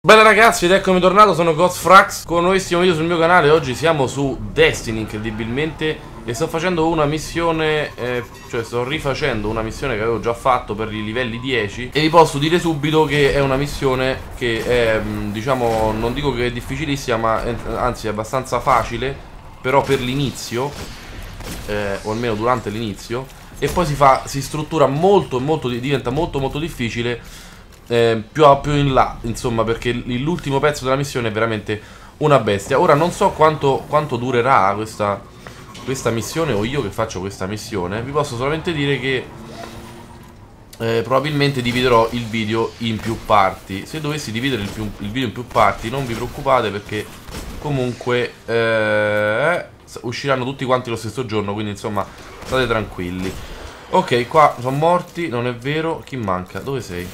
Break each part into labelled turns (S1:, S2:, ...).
S1: Bella ragazzi, ed eccomi tornato, sono Ghostfrax con un nuovissimo video sul mio canale. Oggi siamo su Destiny, incredibilmente, e sto facendo una missione, cioè sto rifacendo una missione che avevo già fatto per i livelli 10. E vi posso dire subito che è una missione che è, diciamo, non dico che è difficilissima, ma anzi è abbastanza facile, però per l'inizio, o almeno durante l'inizio. E poi si struttura diventa molto difficile più in là, insomma, perché l'ultimo pezzo della missione è veramente una bestia. Ora non so quanto durerà questa missione, o io che faccio questa missione. Vi posso solamente dire che probabilmente dividerò il video in più parti. Se dovessi dividere il video in più parti, non vi preoccupate, perché comunque usciranno tutti quanti lo stesso giorno, quindi insomma state tranquilli. Ok, qua sono morti, non è vero. Chi manca? Dove sei?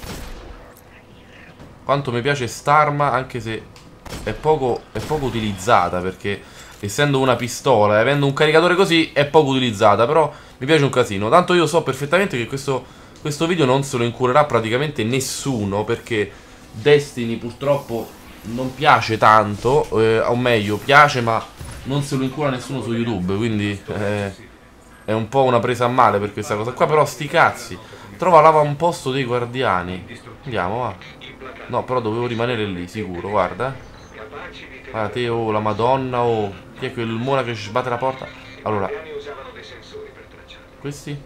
S1: Quanto mi piace st'arma, anche se è poco utilizzata, perché essendo una pistola e avendo un caricatore così è poco utilizzata, però mi piace un casino. Tanto io so perfettamente che questo video non se lo incurerà praticamente nessuno, perché Destiny purtroppo non piace tanto, o meglio piace ma non se lo incura nessuno su YouTube, quindi è un po' una presa a male per questa cosa qua. Però sti cazzi, trova l'avamposto dei guardiani. Andiamo, va. No, però dovevo rimanere lì, sicuro, guarda. Guarda te, oh, la madonna, oh. Chi è quel mona che ci sbatte la porta? Allora. Questi?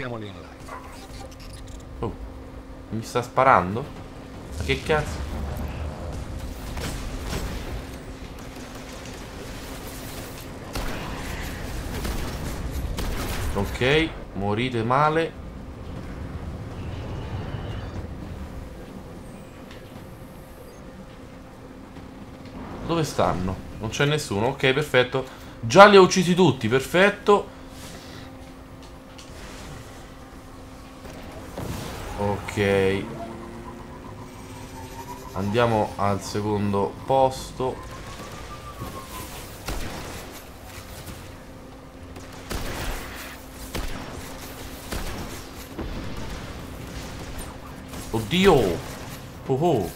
S1: Oh, mi sta sparando? Ma che cazzo? Ok, morite male. Dove stanno? Non c'è nessuno. Ok, perfetto. Già li ho uccisi tutti, perfetto. Ok. Andiamo al secondo posto. Oddio. Oh oh.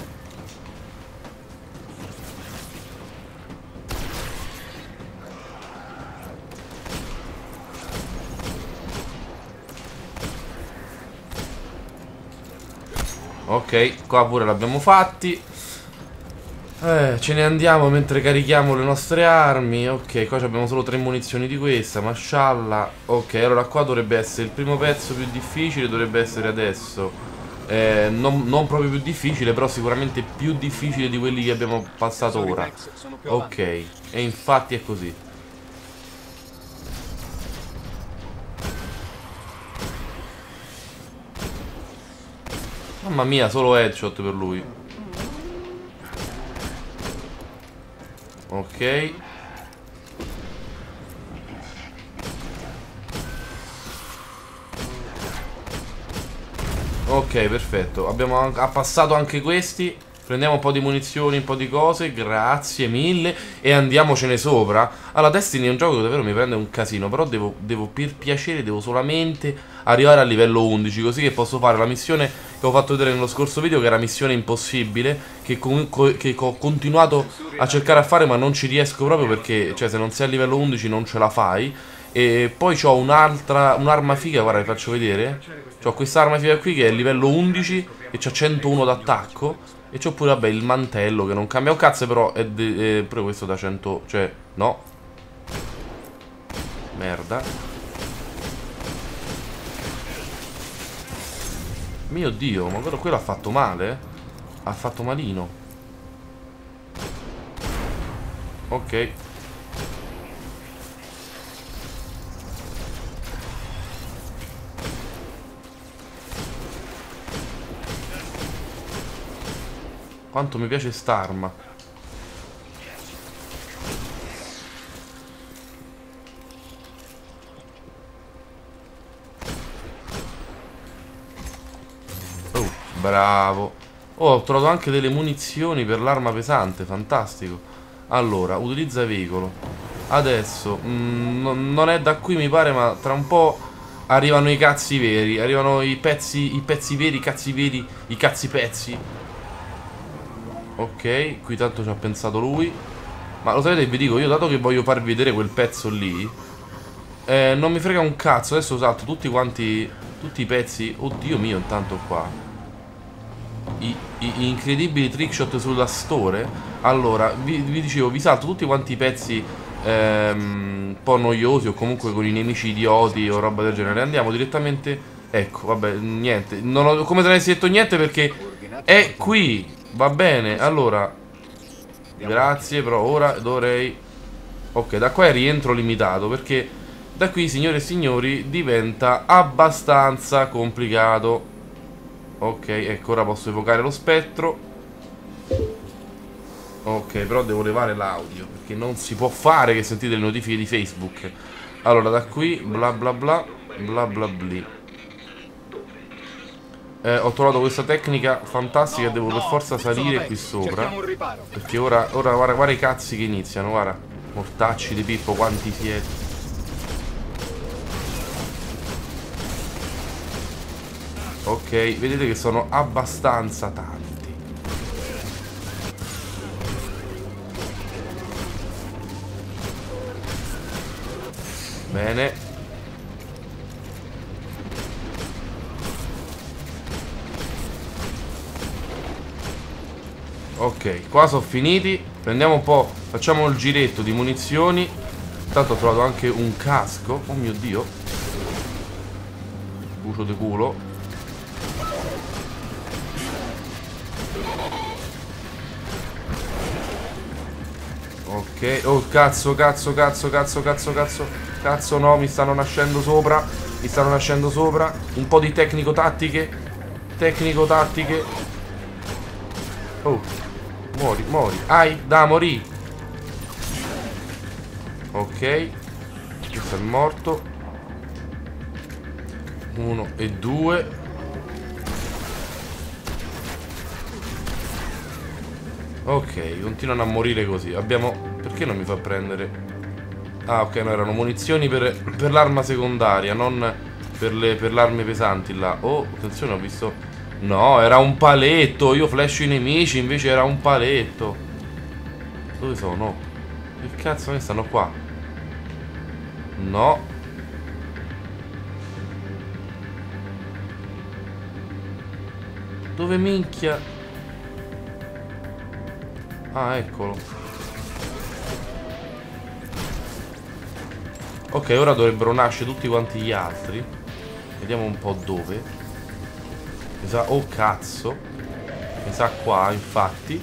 S1: Ok, qua pure l'abbiamo fatti. Ce ne andiamo mentre carichiamo le nostre armi. Ok, qua abbiamo solo 3 munizioni di questa, mashallah. Ok, allora qua dovrebbe essere il primo pezzo più difficile, dovrebbe essere adesso. Non proprio più difficile, però sicuramente più difficile di quelli che abbiamo passato ora. Ok, e infatti è così. Mamma mia, solo headshot per lui. Ok. Ok, perfetto. Ha passato anche questi. Prendiamo un po' di munizioni, un po' di cose. Grazie mille. E andiamocene sopra. Allora, Destiny è un gioco che davvero mi prende un casino. Però devo per piacere, devo solamente arrivare al livello 11. Così che posso fare la missione che ho fatto vedere nello scorso video, che era missione impossibile, che ho continuato a cercare a fare, ma non ci riesco proprio, perché, cioè, se non sei a livello 11 non ce la fai. E poi ho un'arma figa, guarda, vi faccio vedere. C'ho quest'arma figa qui che è livello 11 e c'ha 101 d'attacco. E c'ho pure, vabbè, il mantello che non cambia un cazzo, però è pure questo da 100, cioè, no. Merda. Mio Dio, ma quello ha fatto male, eh? Ha fatto malino. Ok. Quanto mi piace st'arma. Oh, bravo. Oh, ho trovato anche delle munizioni per l'arma pesante. Fantastico. Allora, utilizza veicolo. Adesso non è da qui mi pare, ma tra un po' arrivano i cazzi veri. Arrivano i pezzi veri, i cazzi veri, i cazzi pezzi. Ok, qui tanto ci ha pensato lui. Ma lo sapete che vi dico, io dato che voglio farvi vedere quel pezzo lì, non mi frega un cazzo. Adesso salto tutti quanti, tutti i pezzi. Oddio mio, intanto qua I incredibili trickshot sulla store. Allora, vi dicevo, vi salto tutti quanti i pezzi un po' noiosi o comunque con i nemici idioti o roba del genere. Andiamo direttamente. Ecco, vabbè, niente. Non ho, come se non avessi detto niente perché è qui. Va bene, allora. Grazie, però ora dovrei... Ok, da qua è rientro limitato perché da qui, signore e signori, diventa abbastanza complicato. Ok, ecco, ora posso evocare lo spettro. Ok, però devo levare l'audio perché non si può fare che sentite le notifiche di Facebook. Allora, da qui, bla bla bla, bla bla bli. Ho trovato questa tecnica fantastica e devo per forza salire qui sopra. Perché ora guarda i cazzi che iniziano, guarda. Mortacci di Pippo, quanti siete. Ok, vedete che sono abbastanza tanti. Bene. Ok, qua sono finiti. Prendiamo un po', facciamo il giretto di munizioni. Intanto ho trovato anche un casco. Oh mio Dio. Bucio di culo. Ok, oh cazzo, cazzo, cazzo, cazzo, cazzo, cazzo. Cazzo no, mi stanno nascendo sopra. Mi stanno nascendo sopra. Un po' di tecnico-tattiche. Tecnico-tattiche. Oh. Muori, muori. Ai, da morì. Ok. Questo è morto. 1 e 2. Ok, continuano a morire così. Abbiamo... Perché non mi fa prendere? Ah, ok, no, erano munizioni per l'arma secondaria, non per l'armi pesanti là. Oh, attenzione, ho visto... No, era un paletto. Io flasho i nemici, invece era un paletto. Dove sono? Che cazzo ne stanno qua? No. Dove minchia? Ah, eccolo. Ok, ora dovrebbero nascere tutti quanti gli altri. Vediamo un po' dove. Mi sa... Oh cazzo. Mi sa qua, infatti.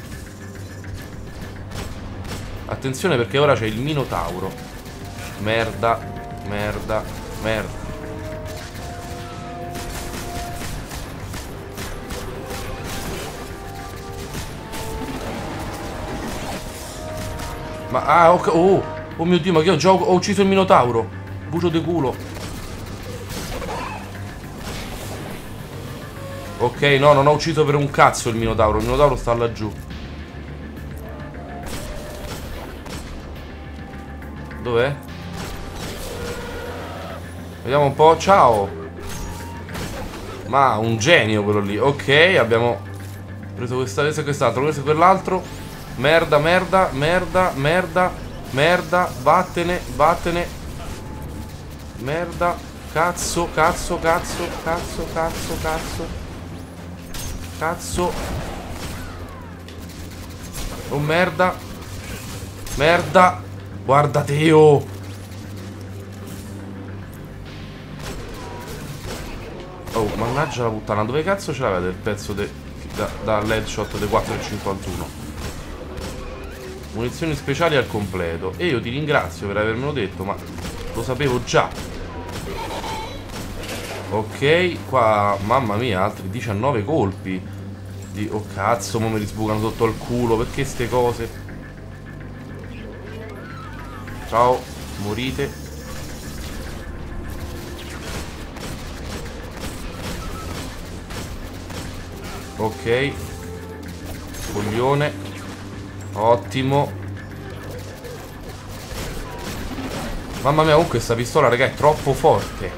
S1: Attenzione perché ora c'è il Minotauro. Merda. Merda. Merda. Ma... Ah, ok. Oh. Oh mio Dio, ma che ho ucciso il Minotauro. Bucio di culo. Ok, no, non ho ucciso per un cazzo il Minotauro. Il Minotauro sta laggiù. Dov'è? Vediamo un po'. Ciao. Ma un genio quello lì. Ok, abbiamo preso questo e quest'altro. Questo e quell'altro. Merda, merda, merda, merda, merda. Vattene, vattene. Merda. Cazzo, cazzo, cazzo, cazzo, cazzo, cazzo. Cazzo. Oh merda. Merda. Guarda Teo. Oh mannaggia la puttana. Dove cazzo ce l'avete il pezzo da headshot dei 4,51? Munizioni speciali al completo. E io ti ringrazio per avermelo detto, ma lo sapevo già. Ok, qua, mamma mia, altri 19 colpi. Oh cazzo, mo me li sbucano sotto al culo. Perché ste cose? Ciao, morite. Ok. Coglione. Ottimo. Mamma mia, comunque questa pistola, raga, è troppo forte.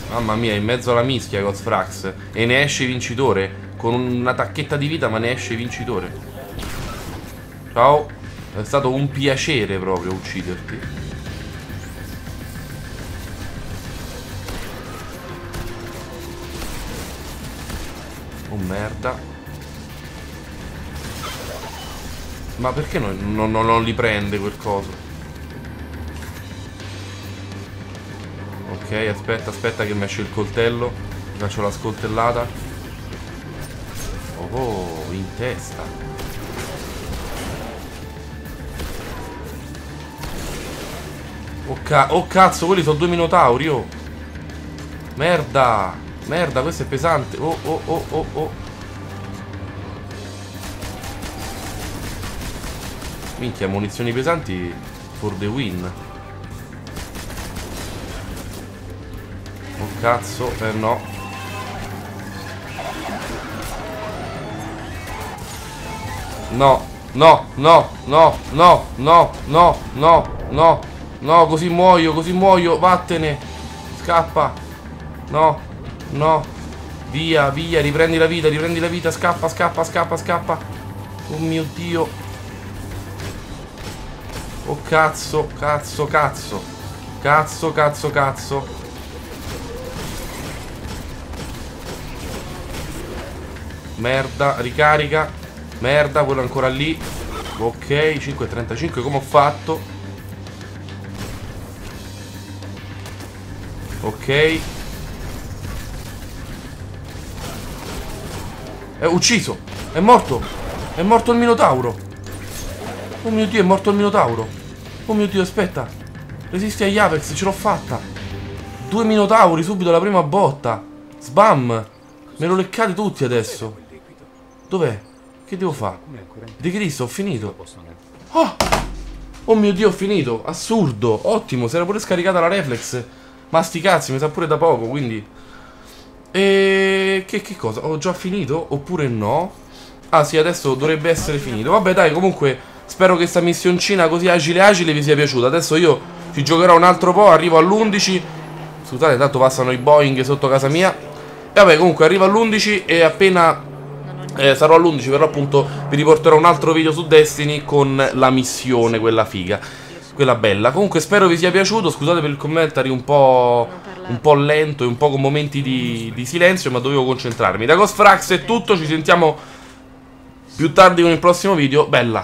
S1: Mamma mia, in mezzo alla mischia Ghostfrax. E ne esce vincitore. Con una tacchetta di vita, ma ne esce vincitore. Ciao. È stato un piacere proprio ucciderti. Oh merda. Ma perché non li prende quel coso? Ok, aspetta che mi esce il coltello. Mi faccio la scoltellata. Oh, in testa. Oh cazzo, quelli sono 2 minotauri, oh. Merda. Merda, questo è pesante. Oh. Minchia, munizioni pesanti for the win. Oh cazzo, no. No, così muoio, vattene. Scappa. No. Via, riprendi la vita, scappa. Oh mio Dio. Oh cazzo. Merda, ricarica. Merda, quello ancora lì. Ok, 5,35, come ho fatto? Ok. È ucciso. È morto. È morto il minotauro. Oh mio Dio, è morto il minotauro. Oh mio Dio, aspetta. Resisti agli Apex, ce l'ho fatta. 2 minotauri subito alla prima botta. Sbam. Me lo leccate tutti adesso. Dov'è? Che devo fare? Di Cristo, ho finito. Oh mio Dio, ho finito. Assurdo. Ottimo, si era pure scaricata la reflex. Ma sti cazzi, mi sa pure da poco, quindi. E che cosa? Ho già finito? Oppure no? Ah sì, adesso dovrebbe essere finito. Vabbè dai, comunque spero che sta missioncina così agile vi sia piaciuta. Adesso io ci giocherò un altro po'. Arrivo all'11. Scusate, tanto passano i Boeing sotto casa mia. E vabbè, comunque arrivo all'11 e appena sarò all'11 però appunto vi riporterò un altro video su Destiny con la missione, quella figa, quella bella. Comunque spero vi sia piaciuto. Scusate per il commentary un po' lento e un po' con momenti di silenzio, ma dovevo concentrarmi. Da Ghostfrax è tutto, ci sentiamo più tardi con il prossimo video. Bella!